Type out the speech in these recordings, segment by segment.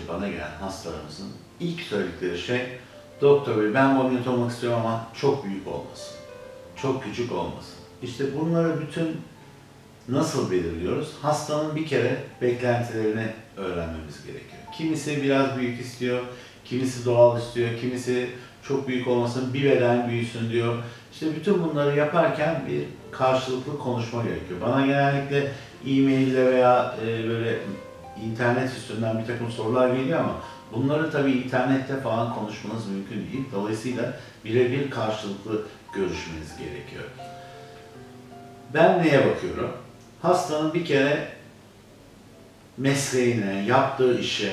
bana gelen hastalarımızın ilk söyledikleri şey, doktor bey ben ameliyat olmak istiyorum ama çok büyük olmasın, çok küçük olmasın. İşte bunları bütün nasıl belirliyoruz? Hastanın bir kere beklentilerini öğrenmemiz gerekiyor. Kimisi biraz büyük istiyor, kimisi doğal istiyor, kimisi çok büyük olmasın, bir beden büyüsün diyor. İşte bütün bunları yaparken bir karşılıklı konuşma gerekiyor. Bana genellikle e-mail'le veya böyle internet üstünden bir takım sorular geliyor ama bunları tabii internette falan konuşmanız mümkün değil. Dolayısıyla birebir karşılıklı görüşmeniz gerekiyor. Ben neye bakıyorum? Hastanın bir kere mesleğine, yaptığı işe,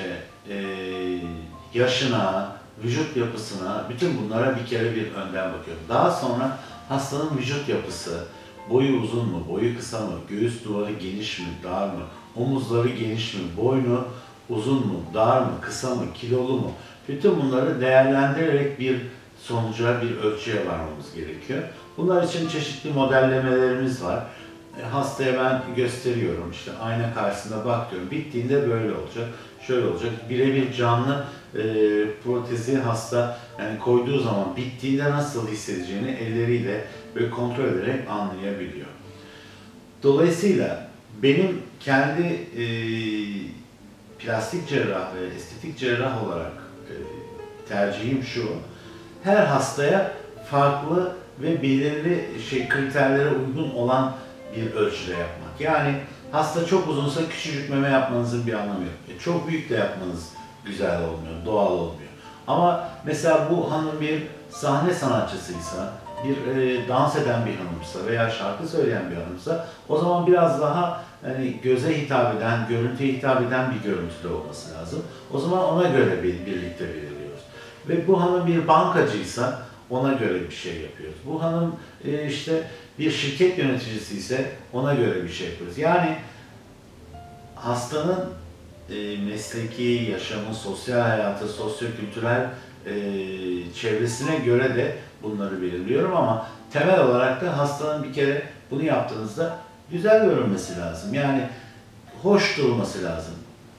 yaşına, vücut yapısına, bütün bunlara bir kere bir önden bakıyorum. Daha sonra hastanın vücut yapısı, boyu uzun mu, boyu kısa mı, göğüs duvarı geniş mi, dar mı, omuzları geniş mi, boynu uzun mu, dar mı, kısa mı, kilolu mu? Bütün bunları değerlendirerek bir sonuca, bir ölçüye varmamız gerekiyor. Bunlar için çeşitli modellemelerimiz var. Hastaya ben gösteriyorum, işte ayna karşısında bak diyorum, bittiğinde böyle olacak, şöyle olacak. Birebir canlı protezi hasta yani koyduğu zaman bittiğinde nasıl hissedeceğini elleriyle böyle kontrol ederek anlayabiliyor. Dolayısıyla benim kendi plastik cerrah ve estetik cerrah olarak tercihim şu, her hastaya farklı ve belirli kriterlere uygun olan bir ölçüde yapmak. Yani hasta çok uzunsa küçücük meme yapmanızın bir anlamı yok. Çok büyük de yapmanız güzel olmuyor, doğal olmuyor. Ama mesela bu hanım bir sahne sanatçısıysa, bir dans eden bir hanımsa veya şarkı söyleyen bir hanımsa o zaman biraz daha hani göze hitap eden, görüntüye hitap eden bir görüntüde olması lazım. O zaman ona göre birlikte belirliyoruz. Ve bu hanım bir bankacıysa ona göre bir şey yapıyoruz. Bu hanım işte bir şirket yöneticisi ise ona göre bir şey yapıyoruz. Yani hastanın mesleki, yaşamı, sosyal hayatı, sosyo-kültürel çevresine göre de bunları belirliyorum ama temel olarak da hastanın bir kere bunu yaptığınızda güzel görünmesi lazım. Yani hoş durması lazım.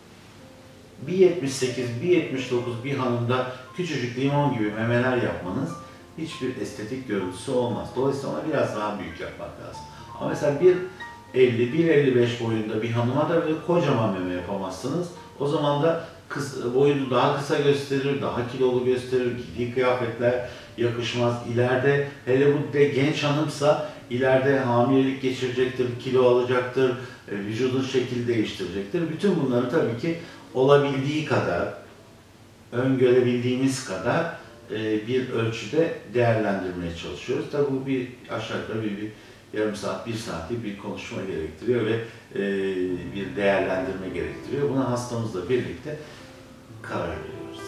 1.78, 1.79 bir hanımda küçücük limon gibi memeler yapmanız hiçbir estetik görüntüsü olmaz. Dolayısıyla ona biraz daha büyük yapmak lazım. Ama mesela 1.50, 1.55 boyunda bir hanıma da böyle kocaman meme yapamazsınız. O zaman da boyunu daha kısa gösterir, daha kilolu gösterir, giydiği kıyafetler yakışmaz. İleride, hele bu de genç hanımsa, ileride hamilelik geçirecektir, kilo alacaktır, vücudun şekil değiştirecektir. Bütün bunları tabii ki olabildiği kadar, öngörebildiğimiz kadar bir ölçüde değerlendirmeye çalışıyoruz. Tabii bu bir aşağı yukarı bir yarım saat, bir saatlik bir konuşma gerektiriyor ve bir değerlendirme gerektiriyor. Buna hastamızla birlikte karar veriyoruz.